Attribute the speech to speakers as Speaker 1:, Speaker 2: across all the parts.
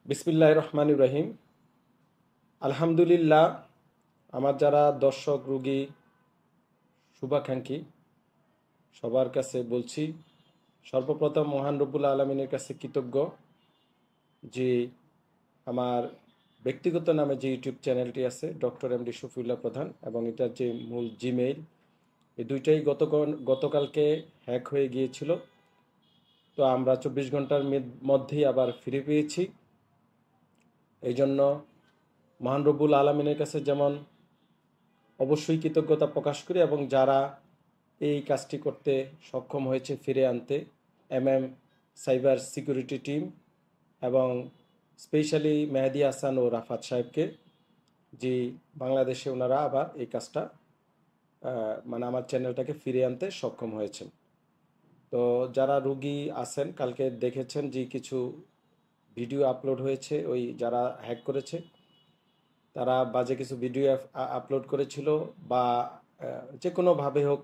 Speaker 1: বিসমিল্লাহির রহমানির রহিম। আলহামদুলিল্লাহ, আমার যারা দর্শক, রোগী, শুভাকাঙ্ক্ষী সবার কাছে বলছি, সর্বপ্রথম মহান রব্বুল আলমিনের কাছে কৃতজ্ঞ যে আমার ব্যক্তিগত নামে যে ইউটিউব চ্যানেলটি আছে ডক্টর এমডি শফিউল্লাহ প্রধান, এবং এটার যে মূল জিমেইল, এই দুইটাই গতকালকে হ্যাক হয়ে গিয়েছিল। তো আমরা 24 ঘন্টার মধ্যেই আবার ফিরে পেয়েছি। এই জন্য মহান রব্বুল আলমিনের কাছে যেমন অবশ্যই কৃতজ্ঞতা প্রকাশ করি, এবং যারা এই কাজটি করতে সক্ষম হয়েছে ফিরে আনতে, সাইবার সিকিউরিটি টিম এবং স্পেশালি মেহেদি হাসান ও রাফাত সাহেবকে, যে বাংলাদেশে ওনারা আবার এই কাজটা মানে আমার চ্যানেলটাকে ফিরে আনতে সক্ষম হয়েছেন। তো যারা রুগী আছেন, কালকে দেখেছেন যে কিছু ভিডিও আপলোড হয়েছে, ওই যারা হ্যাক করেছে তারা বাজে কিছু ভিডিও আপলোড করেছিল, বা যে কোনোভাবে হোক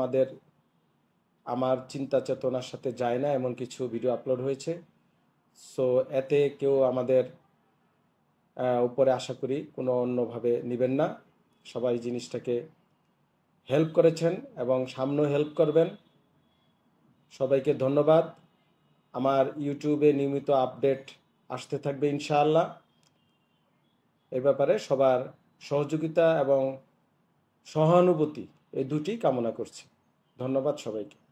Speaker 1: আমার চিন্তা চেতনার সাথে যায় না এমন কিছু ভিডিও আপলোড হয়েছে। সো এতে কেউ আমাদের উপরে আশা করি কোনো অন্যভাবে নেবেন না। সবাই জিনিসটাকে হেল্প করেছেন এবং সামনেও হেল্প করবেন। সবাইকে ধন্যবাদ। আমার ইউটিউবে নিয়মিত আপডেট আসতে থাকবে ইনশাআল্লাহ। এ ব্যাপারে সবার সহযোগিতা এবং সহানুভূতি এই দুটি কামনা করছি। ধন্যবাদ সবাইকে।